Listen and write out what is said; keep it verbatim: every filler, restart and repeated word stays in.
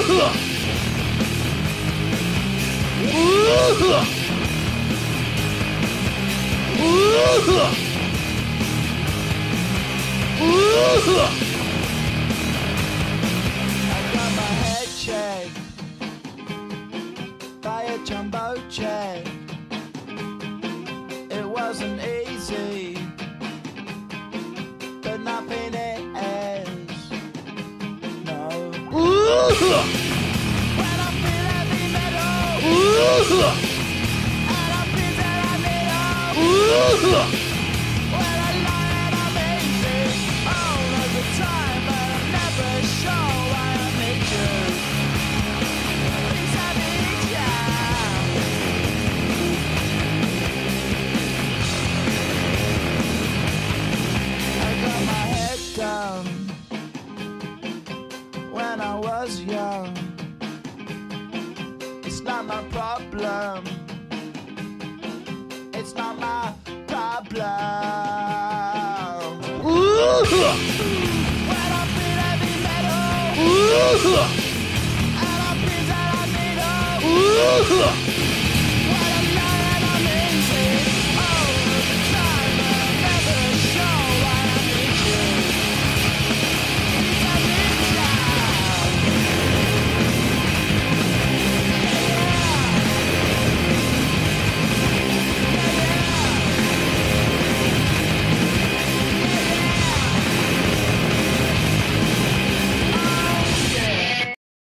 got my head checked by a jumbo jet. It wasn't easy, but nothing is. No. When I feel heavy metal, and I feel that I need hope. When I lie and I'm easy all of the time, but I'm never sure why I need you. Please I need ya. I got my head down when I was young. It's not my problem. It's not my problem. When I feel heavy metal, and I feel that I need hope.